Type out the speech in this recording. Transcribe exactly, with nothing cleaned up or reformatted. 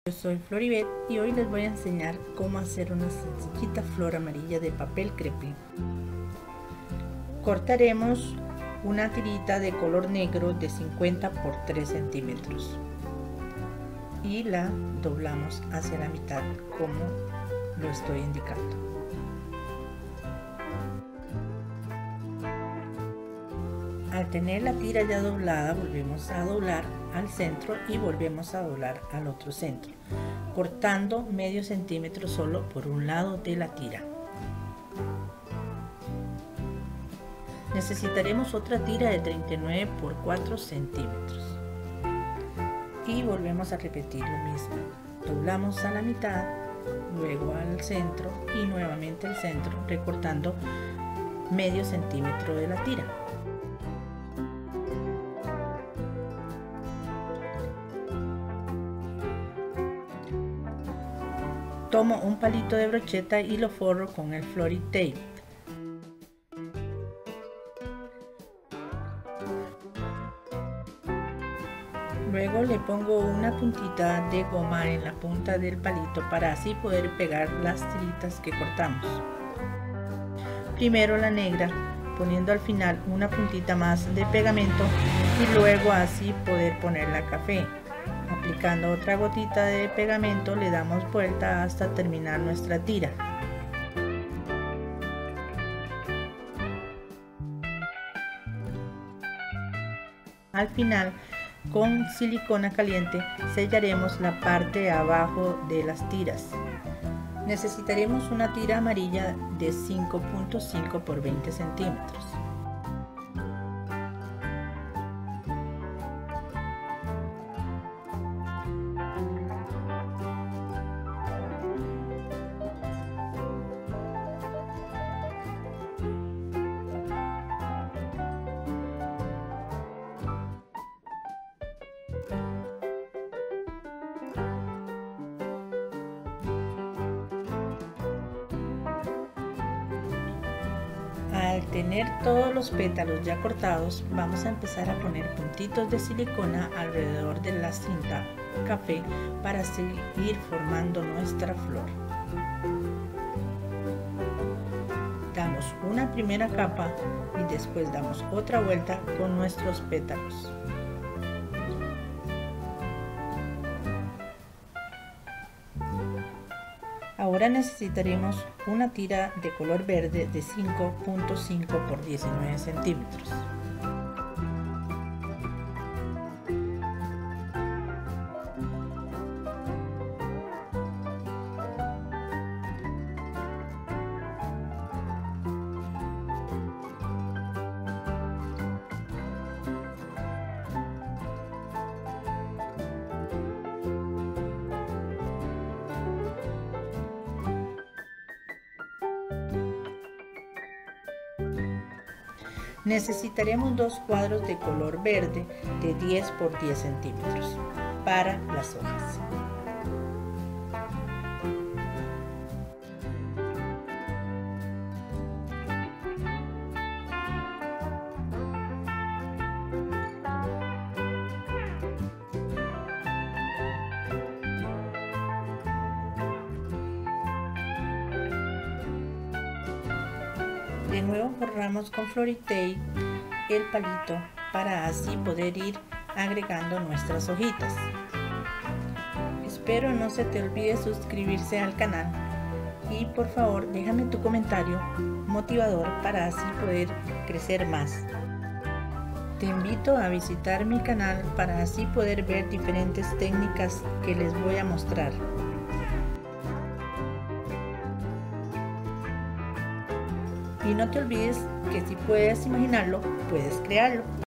Yo soy Floribet y hoy les voy a enseñar cómo hacer una sencillita flor amarilla de papel crepé. Cortaremos una tirita de color negro de cincuenta por tres centímetros y la doblamos hacia la mitad como lo estoy indicando. Al tener la tira ya doblada, volvemos a doblar al centro y volvemos a doblar al otro centro, cortando medio centímetro solo por un lado de la tira. Necesitaremos otra tira de treinta y nueve por cuatro centímetros y volvemos a repetir lo mismo. Doblamos a la mitad, luego al centro y nuevamente al centro, recortando medio centímetro de la tira. Tomo un palito de brocheta y lo forro con el Flory Tape. Luego le pongo una puntita de goma en la punta del palito para así poder pegar las tiritas que cortamos. Primero la negra, poniendo al final una puntita más de pegamento y luego así poder poner la café. Aplicando otra gotita de pegamento le damos vuelta hasta terminar nuestra tira. Al final, con silicona caliente sellaremos la parte de abajo de las tiras. Necesitaremos una tira amarilla de cinco punto cinco por veinte centímetros. Al tener todos los pétalos ya cortados, vamos a empezar a poner puntitos de silicona alrededor de la cinta café para seguir formando nuestra flor. Damos una primera capa y después damos otra vuelta con nuestros pétalos. Ahora necesitaremos una tira de color verde de cinco punto cinco por diecinueve centímetros. Necesitaremos dos cuadros de color verde de diez por diez centímetros para las hojas. De nuevo forramos con Flory Tape el palito para así poder ir agregando nuestras hojitas. Espero no se te olvide suscribirse al canal y por favor déjame tu comentario motivador para así poder crecer más. Te invito a visitar mi canal para así poder ver diferentes técnicas que les voy a mostrar. Y no te olvides que si puedes imaginarlo, puedes crearlo.